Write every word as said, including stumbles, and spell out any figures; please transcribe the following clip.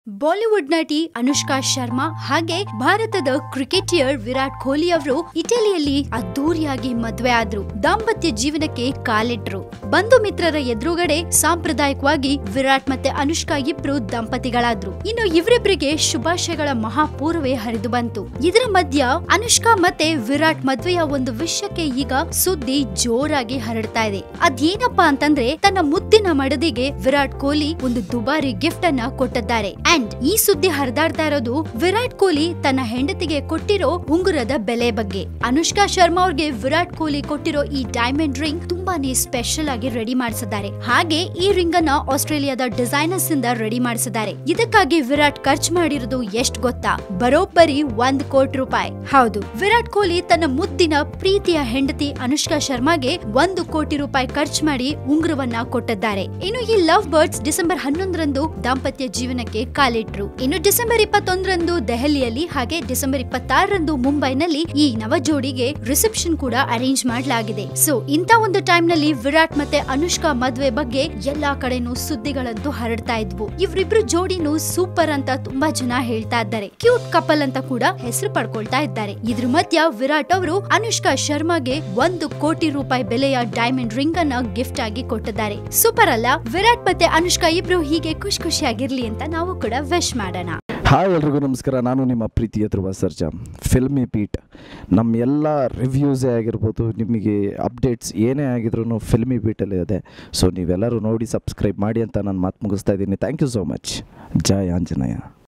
Bollywood ನಟಿ ಅನುಷ್ಕಾ ಶರ್ಮಾ ಹಾಗೆ ಭಾರತದ ಕ್ರಿಕೆಟಿಯರ್ ವಿರಾಟ್ ಕೊಹ್ಲಿ ಅವರು ಇಟಲಿಯಲ್ಲಿ ಅದ್ದೂರಿಯಾಗಿ ಮದುವೆ ಆದ್ರು. ದಾಂಪತ್ಯ ಜೀವನಕ್ಕೆ ಕಾಲಿಟ್ರು. ಬಂಧು ಮಿತ್ರರ ಎದುರುಗಡೆ ಸಾಂಪ್ರದಾಯಿಕವಾಗಿ ವಿರಾಟ್ ಮತ್ತೆ ಅನುಷ್ಕಾ ಇಬ್ರು ದಂಪತಿಗಳಾದ್ರು. ಇನ್ನು ಇವರಿಬ್ಬರಿಗೆ ಶುಭಾಶಯಗಳ ಮಹಾಪೂರ್ವೇ ಹರಿದು ಬಂತು. ಇದರ ಮಧ್ಯ ಅನುಷ್ಕಾ ಮತ್ತೆ ವಿರಾಟ್ ಮದುವೆಯ ಒಂದು ವಿಷಯಕ್ಕೆ ಈಗ ಸುದ್ದಿ ಜೋರಾಗಿ ಹರಡ್ತಾ ಇದೆ. ಅದೇನಪ್ಪಾ ಅಂತಂದ್ರೆ ತನ್ನ ಮುದ್ದಿನ ಮಡದಿಗೆ ವಿರಾಟ್ ಕೊಹ್ಲಿ ಒಂದು ದುಬಾರಿ ಗಿಫ್ಟ್ ಅನ್ನ ಕೊಟ್ಟಿದ್ದಾರೆ. ಅಂಡ್ ಈ ಸುದ್ದಿ ಹರಿದಾಡ್ತಾ ಇರೋದು ವಿರಾಟ್ ಕೊಹ್ಲಿ ತನ್ನ ಹೆಂಡತಿಗೆ ಕೊಟ್ಟಿರೋ ಉಂಗುರದ ಬೆಲೆ ಬಗ್ಗೆ. ಅನುಷ್ಕಾ ಶರ್ಮಾ ಅವ್ರಿಗೆ ವಿರಾಟ್ ಕೊಹ್ಲಿ ಕೊಟ್ಟಿರೋ ಈ ಡೈಮಂಡ್ ರಿಂಗ್ ತುಂಬಾನೇ ಸ್ಪೆಷಲ್ ಆಗಿ ರೆಡಿ ಮಾಡಿಸಿದ್ದಾರೆ. ಹಾಗೆ ಈ ರಿಂಗ್ ಅನ್ನ ಆಸ್ಟ್ರೇಲಿಯಾದ ಡಿಸೈನರ್ಸ್ ಇಂದ ರೆಡಿ ಮಾಡಿಸಿದ್ದಾರೆ. ಇದಕ್ಕಾಗಿ ವಿರಾಟ್ ಖರ್ಚು ಮಾಡಿರೋದು ಎಷ್ಟ್ ಗೊತ್ತಾ? ಬರೋಬ್ಬರಿ ಒಂದ್ ಕೋಟಿ ರೂಪಾಯಿ. ಹೌದು, ವಿರಾಟ್ ಕೊಹ್ಲಿ ತನ್ನ ಮುದ್ದಿನ ಪ್ರೀತಿಯ ಹೆಂಡತಿ ಅನುಷ್ಕಾ ಶರ್ಮಾಗೆ ಒಂದು ಕೋಟಿ ರೂಪಾಯಿ ಖರ್ಚು ಮಾಡಿ ಉಂಗುರವನ್ನ ಕೊಟ್ಟಿದ್ದಾರೆ. ಇನ್ನು ಈ ಲವ್ ಬರ್ಡ್ಸ್ ಡಿಸೆಂಬರ್ ಹನ್ನೊಂದರಂದು ದಾಂಪತ್ಯ ಜೀವನಕ್ಕೆ ಕಾಲಿಟ್ರು. ಇನ್ನು ಡಿಸೆಂಬರ್ ಇಪ್ಪತ್ತೊಂದರಂದು ದೆಹಲಿಯಲ್ಲಿ ಹಾಗೆ ಡಿಸೆಂಬರ್ ಇಪ್ಪತ್ತಾರರಂದು ಮುಂಬೈನಲ್ಲಿ ಈ ನವ ಜೋಡಿಗೆ ರಿಸೆಪ್ಷನ್ ಕೂಡ ಅರೇಂಜ್ ಮಾಡಲಾಗಿದೆ. ಸೊ ಇಂತ ಒಂದು ಟೈಮ್ ನಲ್ಲಿ ವಿರಾಟ್ ಮತ್ತೆ ಅನುಷ್ಕಾ ಮದುವೆ ಬಗ್ಗೆ ಎಲ್ಲಾ ಕಡೆನೂ ಸುದ್ದಿಗಳಂತೂ ಹರಡ್ತಾ ಇದ್ವು. ಇವರಿಬ್ರು ಜೋಡಿನೂ ಸೂಪರ್ ಅಂತ ತುಂಬಾ ಜನ ಹೇಳ್ತಾ ಇದ್ದಾರೆ. ಕ್ಯೂಟ್ ಕಪಲ್ ಅಂತ ಕೂಡ ಹೆಸರು ಪಡ್ಕೊಳ್ತಾ ಇದ್ದಾರೆ. ಇದ್ರ ಮಧ್ಯ ವಿರಾಟ್ ಅವರು ಅನುಷ್ಕಾ ಶರ್ಮಾಗೆ ಒಂದು ಕೋಟಿ ರೂಪಾಯಿ ಬೆಲೆಯ ಡೈಮಂಡ್ ರಿಂಗ್ ಅನ್ನ ಗಿಫ್ಟ್ ಆಗಿ ಕೊಟ್ಟಿದ್ದಾರೆ. ಸೂಪರ್ ಅಲ್ಲ? ವಿರಾಟ್ ಮತ್ತೆ ಅನುಷ್ಕಾ ಇಬ್ರು ಹೀಗೆ ಖುಷಿ ಖುಷಿಯಾಗಿರ್ಲಿ ಅಂತ ನಾವು ಕೂಡ ವಿಶ್ ಮಾಡೋಣ. ಹಾಯ್ ಎಲ್ರಿಗೂ ನಮಸ್ಕಾರ. ನಾನು ನಿಮ್ಮ ಪ್ರೀತಿಯ ಧ್ರುವ ಸರ್ಜಾ. ಫಿಲ್ಮಿ ಬೀಟ್ ನಮ್ಮ ಎಲ್ಲ ರಿವ್ಯೂಸೇ ಆಗಿರ್ಬೋದು, ನಿಮಗೆ ಅಪ್ಡೇಟ್ಸ್ ಏನೇ ಆಗಿದ್ರು ಫಿಲ್ಮಿ ಬೀಟಲ್ಲಿ ಇದೆ. ಸೊ ನೀವೆಲ್ಲರೂ ನೋಡಿ ಸಬ್ಸ್ಕ್ರೈಬ್ ಮಾಡಿ ಅಂತ ನಾನು ಮಾತು ಮುಗಿಸ್ತಾ ಇದ್ದೀನಿ. Thank you so much. Jai Anjaneya.